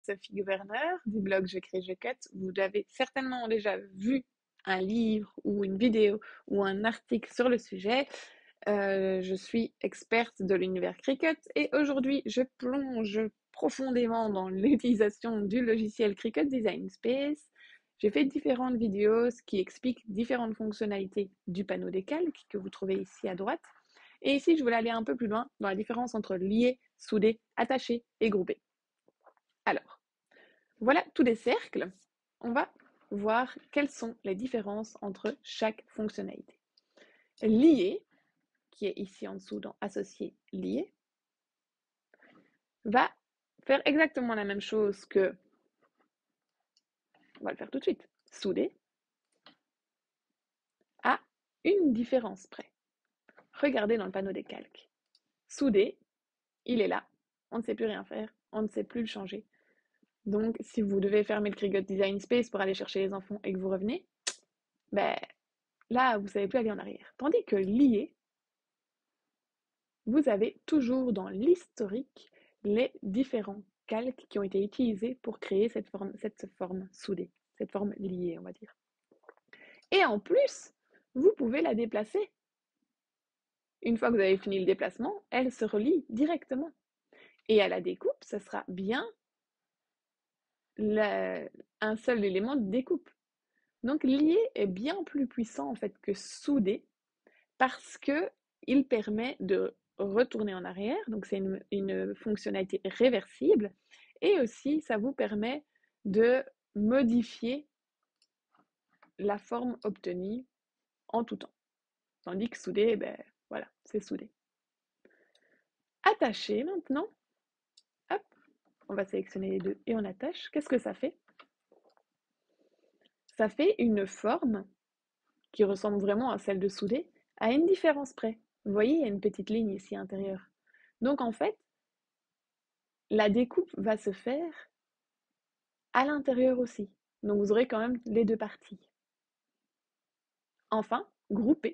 Sophie Gouverneur du blog Je crée, je cut. Vous avez certainement déjà vu un livre ou une vidéo ou un article sur le sujet. Je suis experte de l'univers Cricut et aujourd'hui je plonge profondément dans l'utilisation du logiciel Cricut Design Space. J'ai fait différentes vidéos qui expliquent différentes fonctionnalités du panneau des calques que vous trouvez ici à droite. Et ici, je voulais aller un peu plus loin dans la différence entre lier, souder, attacher et grouper. Alors, voilà tous les cercles. On va voir quelles sont les différences entre chaque fonctionnalité. Lier, qui est ici en dessous dans associer, lier, va faire exactement la même chose que, on va le faire tout de suite, souder, à une différence près. Regardez dans le panneau des calques. Souder, il est là, on ne sait plus rien faire, on ne sait plus le changer. Donc, si vous devez fermer le Cricut Design Space pour aller chercher les enfants et que vous revenez, ben, là, vous ne savez plus aller en arrière. Tandis que lier, vous avez toujours dans l'historique les différents calques qui ont été utilisés pour créer cette forme soudée, cette forme liée, on va dire. Et en plus, vous pouvez la déplacer. Une fois que vous avez fini le déplacement, elle se relie directement. Et à la découpe, ce sera bien un seul élément de découpe. Donc lier est bien plus puissant en fait que souder parce que il permet de retourner en arrière, donc c'est une fonctionnalité réversible, et aussi ça vous permet de modifier la forme obtenue en tout temps. Tandis que souder, ben voilà, c'est soudé. Attacher maintenant, hop, on va sélectionner les deux et on attache. Qu'est-ce que ça fait? Ça fait une forme qui ressemble vraiment à celle de souder, à une différence près. Vous voyez, il y a une petite ligne ici intérieure. Donc en fait, la découpe va se faire à l'intérieur aussi. Donc vous aurez quand même les deux parties. Enfin, grouper.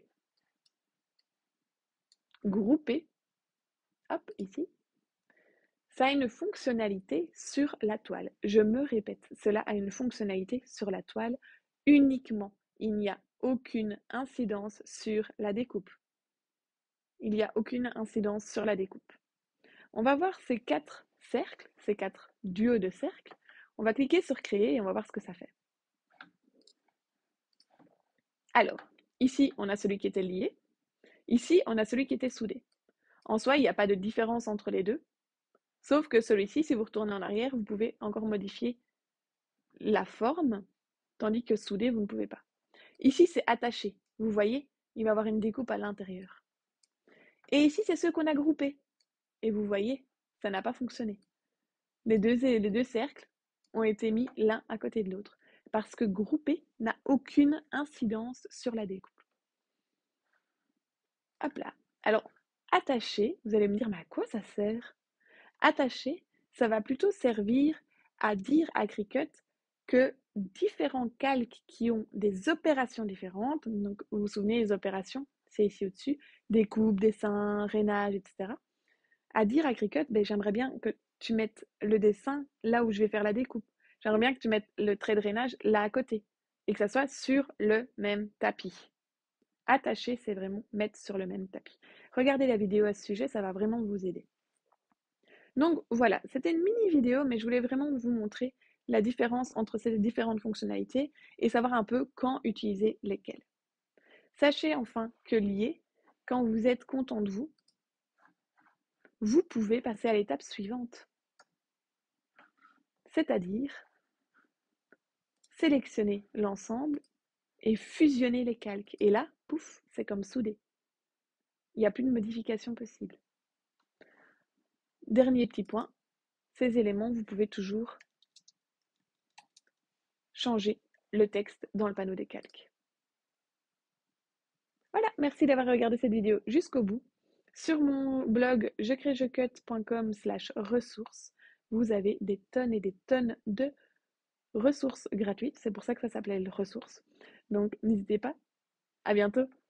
Grouper, hop, ici. Ça a une fonctionnalité sur la toile. Je me répète, cela a une fonctionnalité sur la toile uniquement. Il n'y a aucune incidence sur la découpe. Il n'y a aucune incidence sur la découpe. On va voir ces 4 cercles, ces 4 duos de cercles. On va cliquer sur créer et on va voir ce que ça fait. Alors, ici, on a celui qui était lié. Ici, on a celui qui était soudé. En soi, il n'y a pas de différence entre les deux. Sauf que celui-ci, si vous retournez en arrière, vous pouvez encore modifier la forme, tandis que soudé, vous ne pouvez pas. Ici, c'est attaché. Vous voyez, il va y avoir une découpe à l'intérieur. Et ici, c'est ceux qu'on a groupés. Et vous voyez, ça n'a pas fonctionné. Les deux cercles ont été mis l'un à côté de l'autre. Parce que grouper n'a aucune incidence sur la découpe. Hop là. Alors, attacher, vous allez me dire, mais à quoi ça sert? Attacher, ça va plutôt servir à dire à Cricut que différents calques qui ont des opérations différentes, donc vous vous souvenez les opérations, c'est ici au-dessus, découpe, dessin, rainage, etc. À dire à Cricut, ben, j'aimerais bien que tu mettes le dessin là où je vais faire la découpe. J'aimerais bien que tu mettes le trait de rainage là à côté et que ça soit sur le même tapis. Attacher, c'est vraiment mettre sur le même tapis. Regardez la vidéo à ce sujet, ça va vraiment vous aider. Donc voilà, c'était une mini vidéo, mais je voulais vraiment vous montrer la différence entre ces différentes fonctionnalités et savoir un peu quand utiliser lesquelles. Sachez enfin que lié, quand vous êtes content de vous, vous pouvez passer à l'étape suivante. C'est-à-dire sélectionner l'ensemble et fusionner les calques. Et là, pouf, c'est comme soudé. Il n'y a plus de modification possible. Dernier petit point, ces éléments, vous pouvez toujours changer le texte dans le panneau des calques. Voilà, merci d'avoir regardé cette vidéo jusqu'au bout. Sur mon blog jecrejecut.com/ressources, vous avez des tonnes et des tonnes de ressources gratuites. C'est pour ça que ça s'appelait ressources. Donc n'hésitez pas. À bientôt.